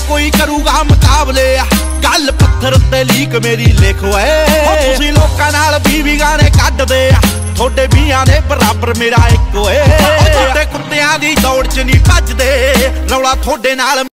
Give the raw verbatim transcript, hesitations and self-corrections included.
कोई करूगा मुकाबले गल पत्थर ते लीक मेरी लिख ओए तुसीं लोकां नाल बीवी गाने कड्डदे थोड़े बीआं दे बराबर मेरा एक ओए थोड़े कुत्तियां दी दौड़ च नहीं भजदे रौला थोड़े नाल